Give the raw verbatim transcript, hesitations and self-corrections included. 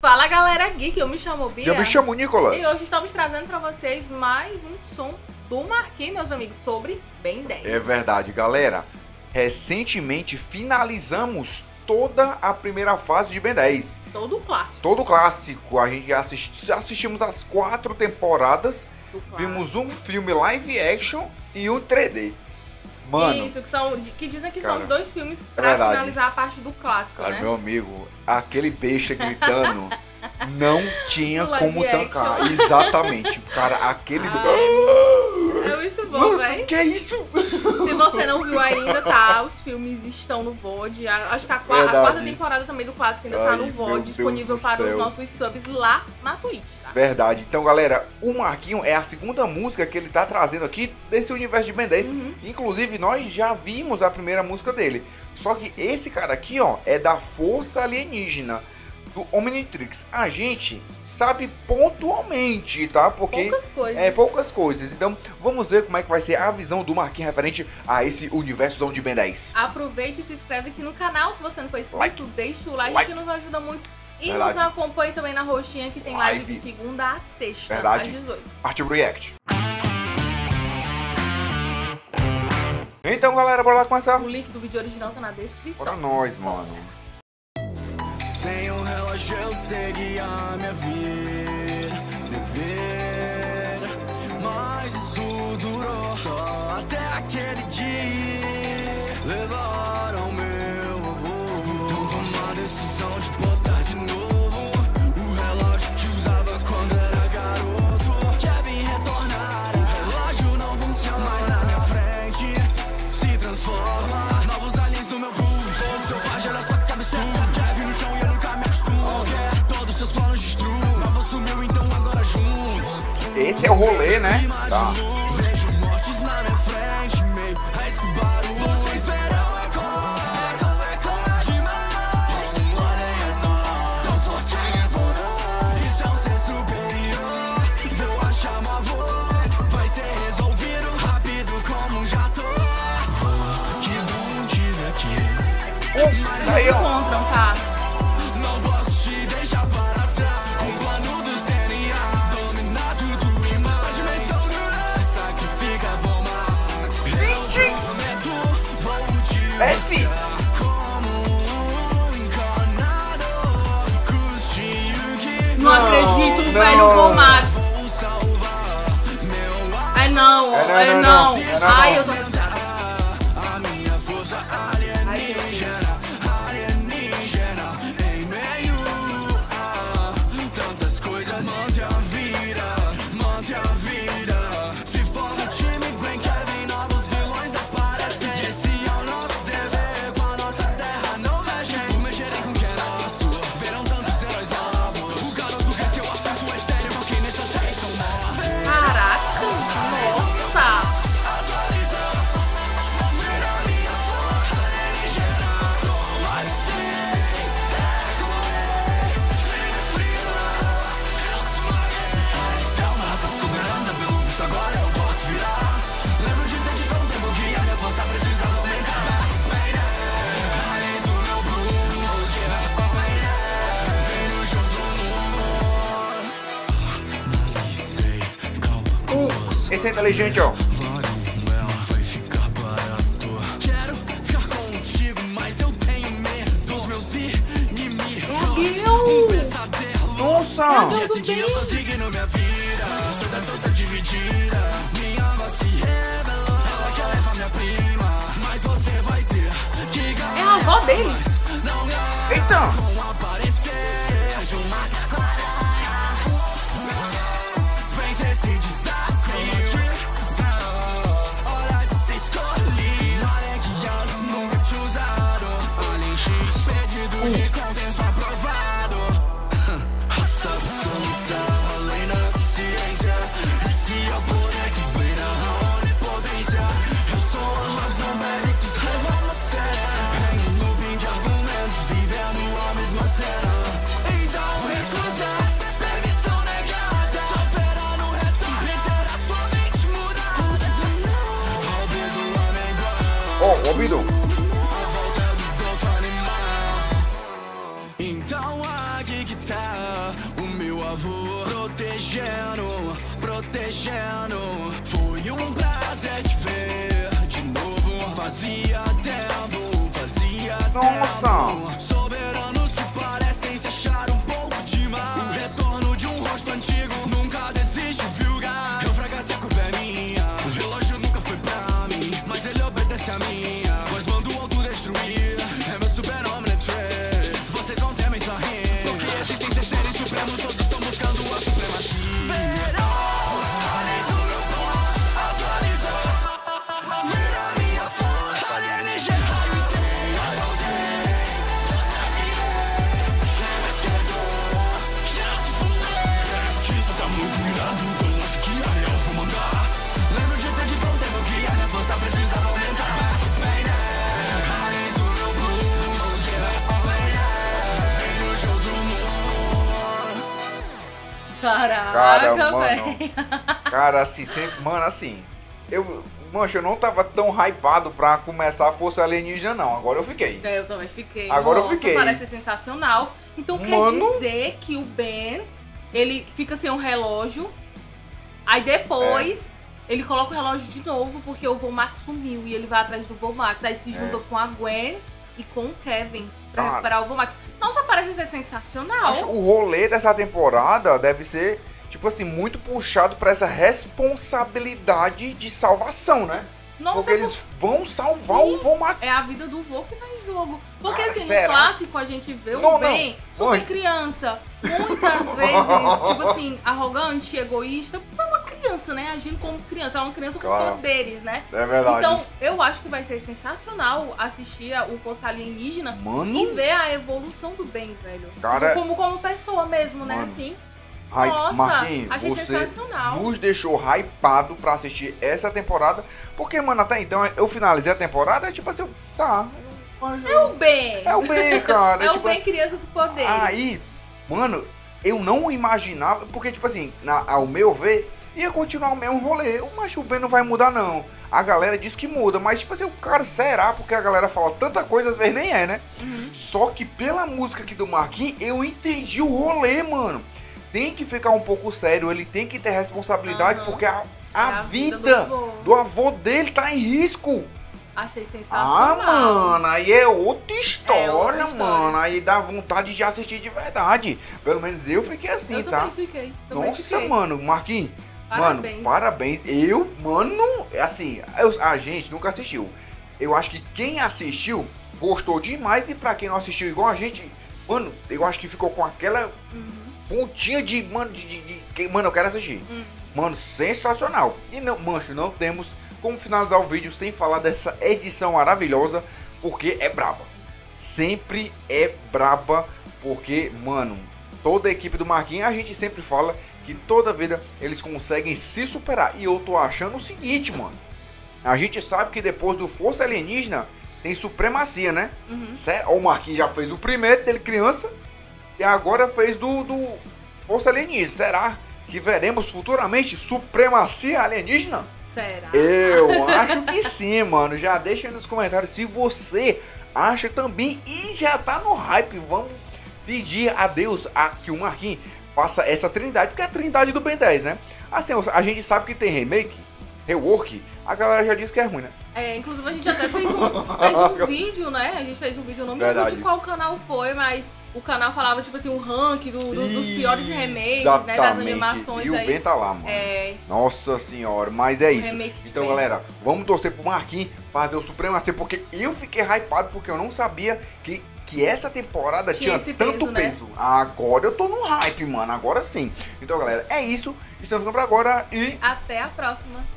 Fala galera geek, eu me chamo Bia. Eu me chamo Nicolas. E hoje estamos trazendo pra vocês mais um som do Marquinhos, meus amigos, sobre Ben dez. É verdade, galera. Recentemente finalizamos toda a primeira fase de Ben dez. Todo o clássico. Todo o clássico. A gente assisti assistimos as quatro temporadas. Vimos um filme live action e um três D. Mano, isso, que, são, que dizem que cara, são os dois filmes é pra verdade. finalizar a parte do clássico, cara, né? meu amigo, aquele besta gritando não tinha Live como tancar. action. Exatamente. Cara, aquele... Ai, é muito bom, velho. Que é isso? Se você não viu ainda, tá? Os filmes estão no V O D. Acho que a, qua a quarta temporada também do clássico ainda Ai, tá no V O D, disponível para céu. os nossos subs lá na Twitch, tá? Verdade. Então, galera, o Marquinho é a segunda música que ele tá trazendo aqui desse universo de Ben dez. Uhum. Inclusive, nós já vimos a primeira música dele. Só que esse cara aqui, ó, é da Força Alienígena, do Omnitrix. A gente sabe pontualmente, tá? Porque poucas coisas. É, poucas coisas. Então, vamos ver como é que vai ser a visão do Marquinho referente a esse universo de Ben dez. Aproveita e se inscreve aqui no canal. Se você não for inscrito, like. deixa o like, like, que nos ajuda muito. E Verdade. nos acompanhe também na roxinha, que tem live, live de segunda a sexta, Verdade. às dezoito. Partiu pro React. Então, galera, bora lá começar. O link do vídeo original tá na descrição. Bora nós, mano. Sem o relógio eu segui a minha vida, viver, mas isso durou só até aquele dia. Levaram meu avô, então toma a decisão de botar de novo o relógio que usava quando era garoto. Quer vir retornar, o relógio não funciona mais na minha frente, se transforma. Novos aliens no meu pulso, todo selvagem, olha só que absurdo. Quer vir no chão e eu nunca me acostumo. Quer todos seus planos destruo, mas você sumiu, então agora juntos. Esse é o rolê, né? Tá. Vejo mortes na minha frente, meio a esse barulho. Vocês verão eco, eco, eco demais. Um alien enorme, tão forte em voar. Isso é um ser superior, vou achar uma avó. Vai ser resolvido rápido como um jato. Que bom te ver aqui. Mas eles se encontram, tá? Não posso te deixar para trás. O plano dos D N A dominar tudo em mais. A dimensão se sacrifica, vou mais. Eu prometo, vou te F. como um encarnado. Custe o que Não acredito, não. velho, vou Max. vou salvar meu É não, É não, é não, não. não. É não, Ai, não. eu tô assustada. a minha força alienígena, alienígena em meio a tantas coisas. Mantém a vida, mantém a vida. Se forma um time bem Kevin, novos vilões aparecem. Esse é o nosso dever, com a nossa terra não mexem. Por mexerem com o que é nosso, verão tantos heróis novos. O garoto cresceu, o assunto é sério, com quem nessa terra são mortos. Caraca, nossa. Esse é inteligente, ó. Vai ficar barato. Quero ficar contigo, mas eu tenho medo dos meus inimigos. Um pesadelo. Nossa! E assim que eu tô seguindo minha vida, toda toda dividida. Minha voz se revelou. Ela quer levar minha prima, mas você vai ter que ganhar. É a avó deles. Não ganha Eita! com aparecer de um macaco-aranha. Vence esse desafio. Hora de se escolher. Além que anos nunca te usaram. Além X, pedido de contento aprovado. Raça absoluta, além da ciência. Esse é o poder que beira a onipotência. Eu sou a razão, méritos, levando a sério. Em um looping de argumentos, vivendo a mesma cena. Então recusa, permissão negada. Te operar no retorno e ter a sua mente mudada. Albedo amengual, Ó, oh, ouvido. a volta do doutor animal. Então aqui que tá novo, protegendo, protegendo. Foi um prazer te ver de novo. Fazia tempo, fazia Nossa. tempo. Soberanos que parecem se achar um pouco demais. O retorno de um rosto antigo nunca desiste, viu, gás? Eu fracassei, a culpa é minha. O relógio nunca foi pra mim, mas ele obedece a minha. Pois mando o autodestruir, é meu super-homem, é três. Vocês vão ter me sorrir, porque existem seis seres supremos, todos estão buscando a supremacia. Verão, atualizou meu pulso, atualizou. Vira minha força, alienígena, raio tem, raio tem. Leva esquerdo, já te fudei. Que isso tá muito irado, então acho que a real vou mandar. Lembro de ter de pronto, é meu guia, minha força precisava aumentar. Vem, né, raiz do meu blues, vem, né, vem no show do mundo. Caraca, Cara, mano. velho. Cara, assim, sempre. Mano, assim. Eu. Mancha, eu não tava tão hypado pra começar a Força Alienígena, não. Agora eu fiquei. É, eu também fiquei. Agora eu Nossa, fiquei. parece sensacional. Então Mano. quer dizer que o Ben, ele fica sem um relógio, aí depois É. ele coloca o relógio de novo porque o Vomax sumiu e ele vai atrás do Vomax. Aí se junta É. com a Gwen e com o Kevin pra Cara. recuperar o Vomax. Nossa, parece ser sensacional. Acho o rolê dessa temporada deve ser, tipo assim, muito puxado pra essa responsabilidade de salvação, né? Nossa, Porque eles vão salvar Sim, o Vomax. é a vida do vô que tá em jogo. Porque Cara, assim, será? no clássico a gente vê o Não, Ben não. super Oi. criança. Muitas vezes, tipo assim, arrogante, egoísta. É uma criança, né? Agindo como criança. É uma criança com Claro. poderes, né? É verdade. Então, eu acho que vai ser sensacional assistir a- o Força Alienígena Mano. e ver a evolução do Ben, velho. Cara- Como, como pessoa mesmo, né? Mano. Assim. Hy- Nossa, Marquinhos, achei você sensacional. nos deixou hypado pra assistir essa temporada. Porque, mano, até então eu finalizei a temporada, tipo assim, eu, tá. eu- É o Ben. É o Ben, cara. É o tipo, Ben criança com poderes. Aí, mano, eu não imaginava, porque, tipo assim, na, ao meu ver, ia continuar o mesmo rolê. Mas o Ben não vai mudar, não. A galera diz que muda, mas, tipo assim, o cara, será? Porque a galera fala tanta coisa, às vezes nem é, né? Uhum. Só que pela música aqui do Marquinhos, eu entendi o rolê, mano. Tem que ficar um pouco sério, ele tem que ter responsabilidade, Uhum. porque a, a, É a vida, vida do avô. do avô dele tá em risco. Achei Ah, sensacional. mano, aí é outra história, É outra história. mano. Aí dá vontade de assistir de verdade. Pelo menos eu fiquei assim, Eu tá? também fiquei. Também Nossa, fiquei. mano, Marquinhos. Parabéns. Mano, parabéns. Eu, mano, assim, eu- a gente nunca assistiu. Eu acho que quem assistiu gostou demais. E pra quem não assistiu igual a gente, mano, eu acho que ficou com aquela Uhum. pontinha de, mano, de, de, de- que- mano, eu quero assistir. Hum. Mano, sensacional. E não, mancho, não temos como finalizar o vídeo sem falar dessa edição maravilhosa, porque é braba. Sempre é braba, porque, mano, toda a equipe do Marquinhos, a gente sempre fala que toda vida eles conseguem se superar. E eu tô achando o seguinte, mano. A gente sabe que depois do Força Alienígena tem supremacia, né? Uhum. Sério? O Marquinhos já fez o primeiro dele criança e agora fez do, do Força Alienígena. Será que veremos futuramente supremacia alienígena? Será? Eu acho que sim, mano. Já deixa aí nos comentários se você acha também e já tá no hype. Vamos pedir a Deus a que o Marquinhos faça essa trindade, porque é a trindade do Ben dez, né? Assim, a gente sabe que tem remake, rework, a galera já disse que é ruim, né? É, inclusive a gente até fez um, fez um vídeo, né? A gente fez um vídeo, eu não me lembro Verdade. de qual canal foi, mas o canal falava, tipo assim, o ranking do, do- dos piores remakes, Exatamente. né? Das animações e o aí. Ben tá lá, mano. É, Nossa senhora, mas é isso. remake de Então, Ben. galera, vamos torcer pro Marquinhos fazer o Supremacia, porque eu fiquei hypado, porque eu não sabia que, que essa temporada Tinha tinha, esse tanto peso, né? peso. Agora eu tô no hype, mano, agora sim. Então, galera, é isso. Estamos ficando por agora e Até a próxima.